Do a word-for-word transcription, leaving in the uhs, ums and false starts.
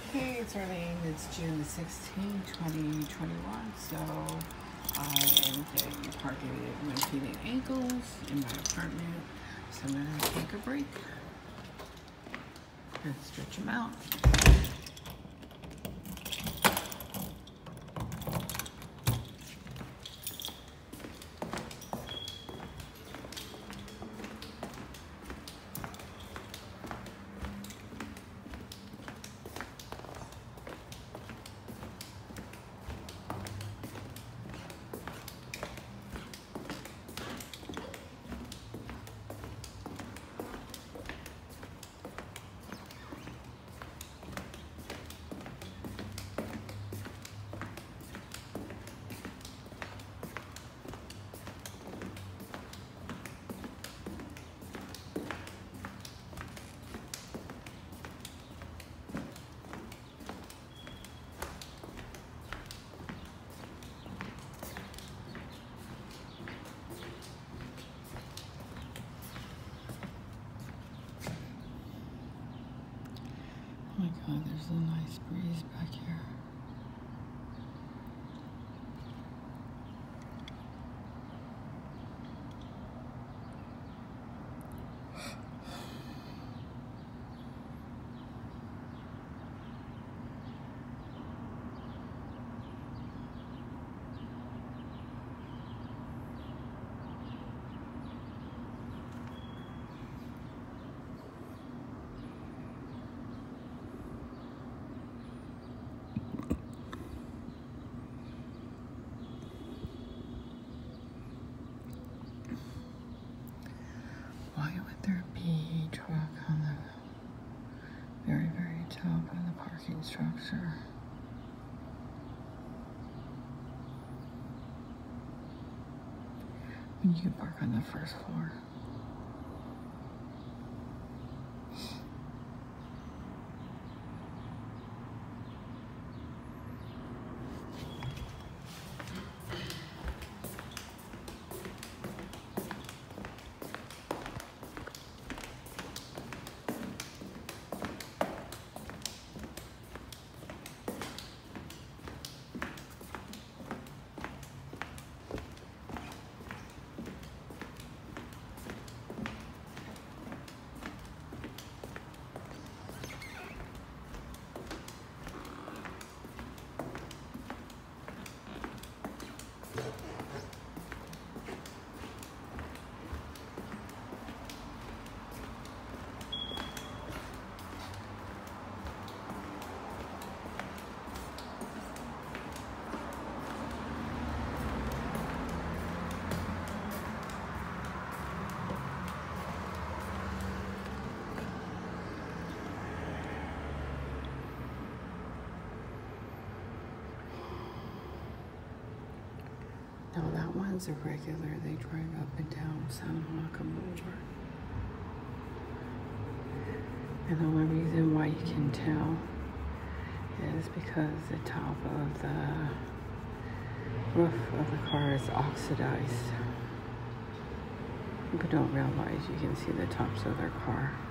Hey, it's Arlene. It's June the sixteenth, twenty twenty-one. So I am getting parking at my feet and ankles in my apartment. So I'm going to take a break and stretch them out. Oh my God, there's a nice breeze back here. Why would there be a truck on the very, very top of the parking structure? When you can park on the first floor. No, that one's a regular. They drive up and down Santa Monica Boulevard. And the only reason why you can tell is because the top of the roof of the car is oxidized. People don't realize you can see the tops of their car.